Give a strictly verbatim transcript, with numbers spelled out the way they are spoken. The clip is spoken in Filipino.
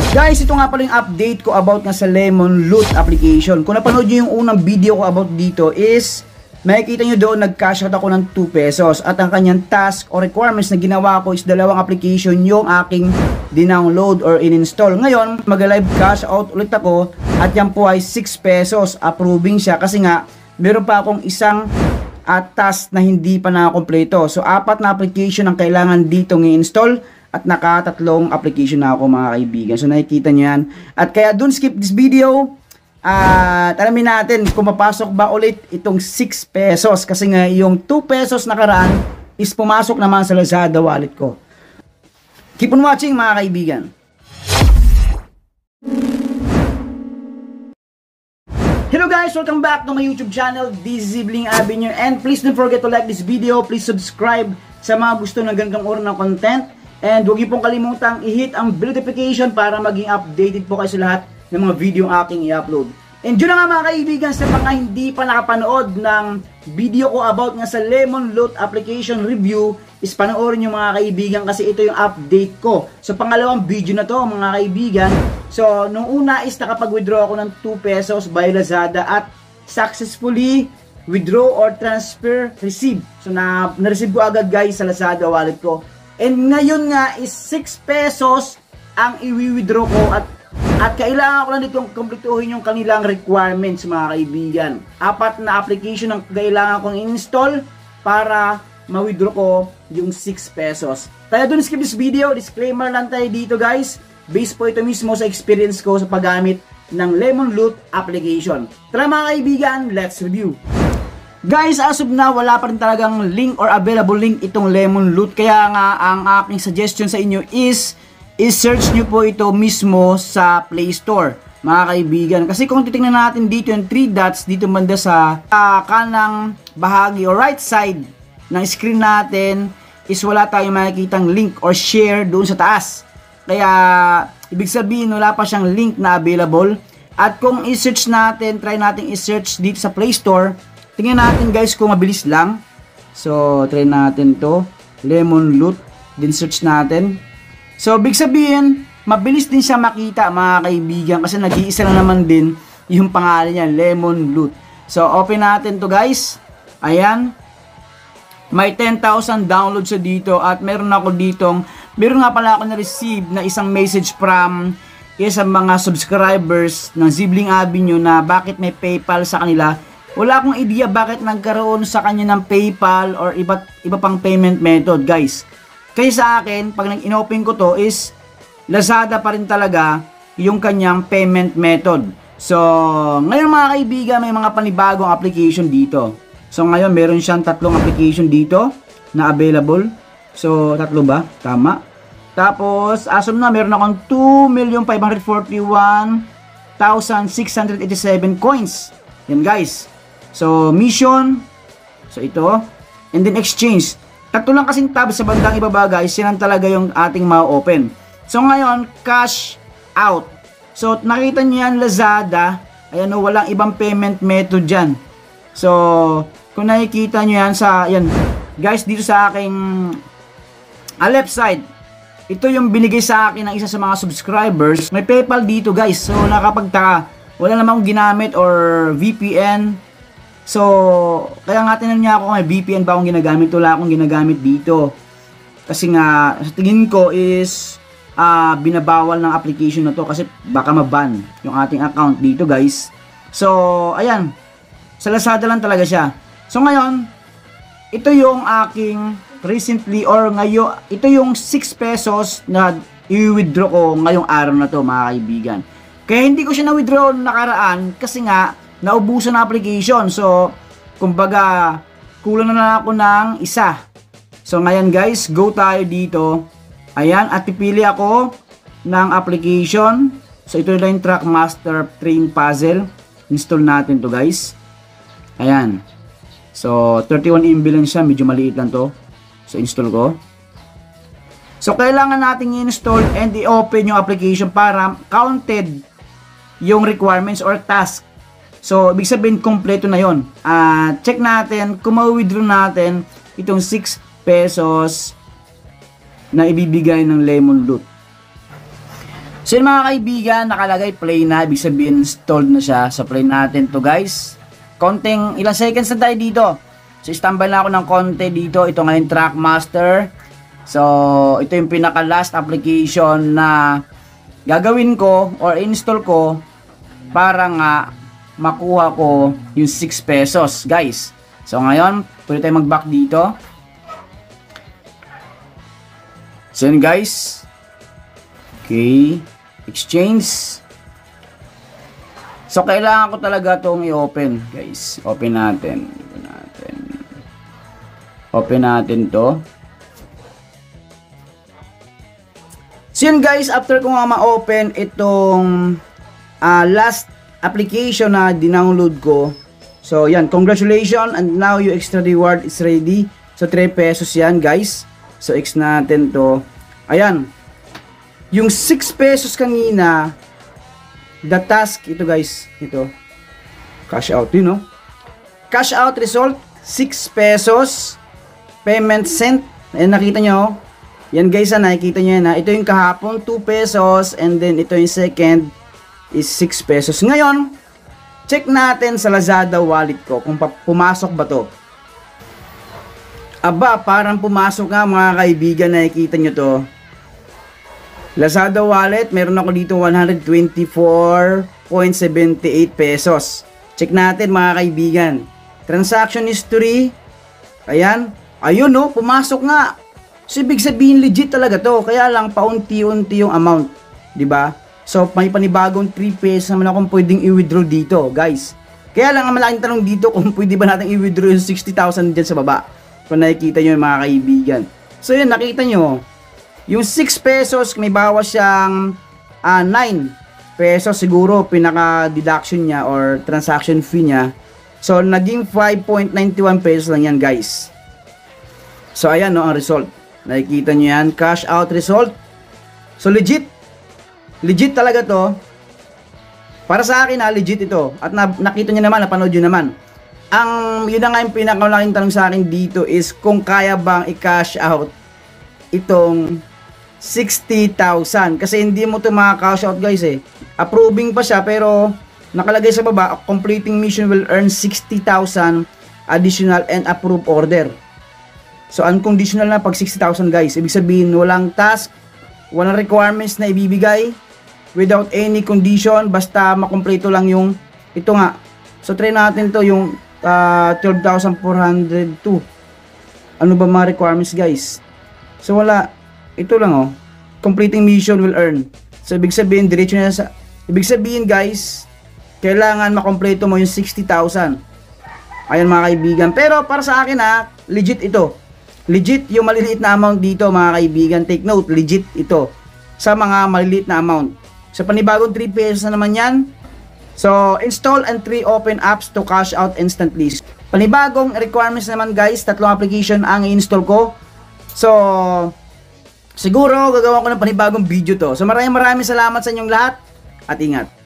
Guys, ito nga pala yung update ko about nga sa Lemon Loot application. Kung napanood nyo yung unang video ko about dito is, makikita nyo doon nag-cash out ako ng two pesos. At ang kanyang task or requirements na ginawa ko is dalawang application yung aking dinownload or in-install. Ngayon, mag-live cash out ulit ako at yan po ay six pesos. Approving siya kasi nga, meron pa akong isang at task na hindi pa nakakompleto. So, apat na application ang kailangan dito i-install at nakatatlong application na ako mga kaibigan. So, nakikita nyo yan. At kaya dun skip this video at uh, alamin natin kung papasok ba ulit itong six pesos. Kasi nga yung two pesos nakaraan is pumasok naman sa Lazada wallet ko. Keep on watching mga kaibigan. Hello guys! Welcome back to my YouTube channel. This is Zibling Avenue. And please don't forget to like this video. Please subscribe sa mga gusto ng ganitong uri ng content. And huwag niyo pong kalimutang i-hit ang bell notification para maging updated po kayo sa lahat ng mga video aking i-upload. And yun na nga mga kaibigan, sa mga hindi pa nakapanood ng video ko about nga sa Lemon Loot application review, is panoorin nyo mga kaibigan kasi ito yung update ko. So pangalawang video na to mga kaibigan. So nung una is nakapag-withdraw ako ng two pesos by Lazada at successfully withdraw or transfer receive. So na na-receive ko agad guys sa Lazada wallet ko. And ngayon nga is six pesos ang i-withdraw ko at at kailangan ko lang ditong kumpletuhin yung kanilang requirements mga kaibigan. Apat na application ang kailangan kong install para ma-withdraw ko yung six pesos. Tayo dun skip this video, disclaimer lang tayo dito guys. Based po ito mismo sa experience ko sa paggamit ng Lemon Loot application. Tara mga kaibigan, let's review. Guys, as of now, wala pa rin talagang link or available link itong Lemon Loot. Kaya nga, ang aking suggestion sa inyo is, i-search nyo po ito mismo sa Play Store, mga kaibigan. Kasi kung titingnan natin dito yung three dots, dito banda sa uh, kanang bahagi or right side ng screen natin, is wala tayong makikitang link or share doon sa taas. Kaya, ibig sabihin, wala pa siyang link na available. At kung i-search natin, try natin i-search dito sa Play Store, tingnan natin guys kung mabilis lang. So, try natin to. Lemon Loot. Then search natin. So, big sabihin, mabilis din siya makita mga kaibigan. Kasi nag-iisa lang naman din yung pangalan niya. Lemon Loot. So, open natin to guys. Ayan. May ten thousand downloads sa dito. At meron ako ditong, meron nga pala ako na-receive na isang message from isang mga subscribers ng Zibling Avenue na bakit may PayPal sa kanila. Wala akong idea bakit nagkaroon sa kanya ng PayPal or iba, iba pang payment method guys. Kaya sa akin, pag nag-inopen ko to is Lazada pa rin talaga yung kanyang payment method. So, ngayon mga kaibigan, may mga panibagong application dito. So, ngayon meron siyang tatlong application dito na available. So, tatlo ba? Tama. Tapos, as of na, meron akong two million five hundred forty-one thousand six hundred eighty-seven coins. Yan guys. So, mission. So, ito. And then, exchange. Tatlo lang kasing tab sa bandang ibaba guys. Yan talaga yung ating ma-open. So, ngayon, cash out. So, nakita nyo yan, Lazada. Ayan o, walang ibang payment method dyan. So, kung nakikita nyo yan sa, yan. Guys, dito sa aking uh, left side. Ito yung binigay sa akin ng isa sa mga subscribers. May PayPal dito guys. So, nakapagtaka. Wala namang ginamit or V P N. So, kaya nga tinanong niya ako kung may V P N ba akong ginagamit. Wala akong ginagamit dito. Kasi nga, sa tingin ko is uh, binabawal ng application na to kasi baka maban yung ating account dito guys. So, ayan. Sa Lazada lang talaga siya. So, ngayon, ito yung aking recently or ngayon, ito yung six pesos na i-withdraw ko ngayong araw na to mga kaibigan. Kaya hindi ko siya na-withdraw nakaraan kasi nga naubusan na application. So, kumbaga, kulang na lang ako ng isa. So, ngayon guys, go tayo dito. Ayan, at pipili ako ng application. So, ito na yung Trackmaster Train Puzzle. Install natin to guys. Ayan. So, thirty-one M B lang siya. Medyo maliit lang to. So, install ko. So, kailangan natin i-install and i-open yung application para counted yung requirements or task. So, ibig sabihin, kompleto na yon. Uh, check natin kung ma-withdraw natin itong six pesos na ibibigay ng Lemon Loot. So yun mga kaibigan, nakalagay play na, ibig sabihin installed na siya. So play natin to guys. Konting ilang seconds na tayo dito. So standby na ako ng konti dito. Ito nga yung Trackmaster. So ito yung pinaka last application na gagawin ko or install ko para nga makuha ko yung six pesos guys. So ngayon, pwede tayo mag back dito. So yun guys. Okay. Exchange. So kailangan ko talaga itong i-open guys. Open natin. Open natin. Open natin to. So yun guys, after ko nga ma-open itong uh, last application na dinownload ko. So yan, congratulations, and now your extra reward is ready. So three pesos yan guys. So X natin to. Ayan. Yung six pesos kanina, the task, ito guys, ito. Cash out yun, no? Cash out result, six pesos. Payment sent. Ayan, nakita nyo. Yan guys, ha, nakikita nyo yan, ha? Ito yung kahapon, two pesos. And then, ito yung second is six pesos. Ngayon, check natin sa Lazada wallet ko kung pumasok ba to. Aba, parang pumasok nga mga kaibigan, nakikita nyo to. Lazada wallet, meron ako dito one hundred twenty-four point seven eight pesos. Check natin mga kaibigan. Transaction history. Ayan. Ayun no, pumasok nga. So ibig sabihin legit talaga to. Kaya lang paunti-unti yung amount, 'di ba? So may panibagong three pesos naman akong pwedeng i-withdraw dito, guys. Kaya lang ang malaking tanong dito kung pwede ba natin i-withdraw yung sixty thousand diyan sa baba. Kung nakikita niyo mga kaibigan. So yun, nakita nyo. Yung six pesos, may bawas siyang uh, nine pesos siguro pinaka-deduction niya or transaction fee niya. So, naging five point nine one pesos lang yan, guys. So, ayan, no, ang result. Nakikita nyo yan, cash out result. So, legit. Legit talaga to. Para sa akin, ha, legit ito. At na nakita nyo naman, napanood nyo naman. Ang, yun na nga yung pinakalaking tanong sa akin dito is kung kaya bang i-cash out itong sixty thousand. Kasi hindi mo ito maka-cash out guys eh. Approving pa siya pero nakalagay sa baba, completing mission will earn sixty thousand additional and approved order. So unconditional na pag sixty thousand guys. Ibig sabihin walang task, walang requirements na ibibigay, without any condition, basta makompleto lang yung ito nga. So try natin to yung uh, twelve thousand four hundred two. Ano ba mga requirements guys? So wala. Ito lang oh. Completing mission will earn. So ibig sabihin diretso na sa ibig sabihin guys, kailangan makompleto mo yung sixty thousand. Ayun mga kaibigan. Pero para sa akin ha, legit ito. Legit yung maliliit na amount dito mga kaibigan. Take note, legit ito sa mga maliliit na amount. Sa panibagong three pesos na naman yan. So install and three open apps to cash out instantly. Panibagong requirements naman guys, tatlong application ang i-install ko. So siguro gagawin ko ng panibagong video to. So maraming maraming salamat sa inyong lahat at ingat.